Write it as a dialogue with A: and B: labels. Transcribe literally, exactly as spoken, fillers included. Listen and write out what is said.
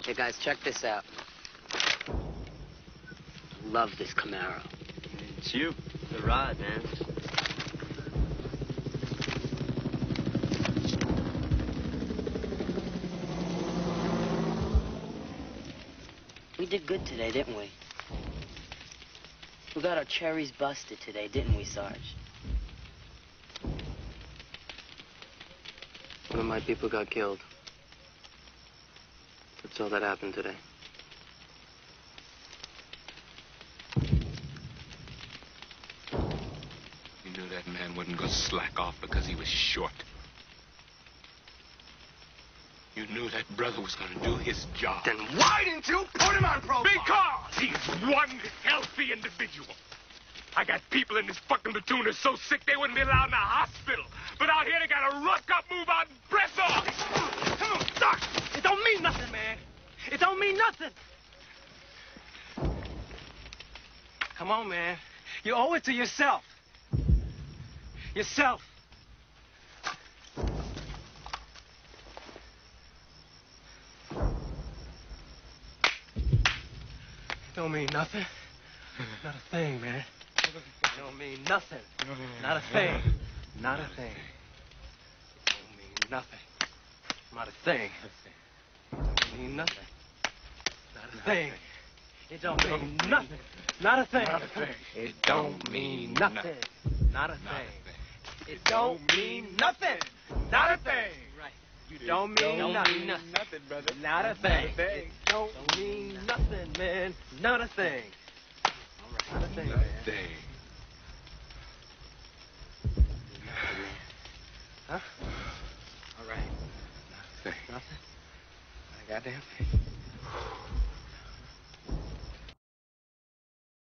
A: Hey, guys, check this out. I love this Camaro.
B: It's you. The ride, man.
A: We did good today, didn't we? We got our cherries busted today, didn't we, Sarge? One of my people got killed. That's all that happened today.
C: You knew that man wasn't going to slack off because he was short. You knew that brother was going to do his job.
D: Then why didn't you put him on profile?
C: Because he's one healthy individual. I got people in this fucking platoon that's so sick they wouldn't be allowed in the hospital. But out here they got a ruck up, move out, and press off.
D: Come on, stop! It don't mean nothing, man. It don't mean nothing. Come on, man. You owe it to yourself. Yourself. Don't mean nothing. Not a thing, man. Don't mean nothing. Not a thing. Not a thing. Don't mean nothing. Not a thing. Don't mean nothing. Not a thing. It don't mean nothing. Not a thing. It don't mean nothing. Not a thing. It don't mean nothing. Not a thing. Right. You don't mean nothing.
C: Nothing, brother.
D: Not a thing. It don't mean nothing, man. Not a thing. All right. Not a thing, man.
C: Thing.
D: Huh? All right.
C: Thing.
D: Nothing. Not a goddamn thing.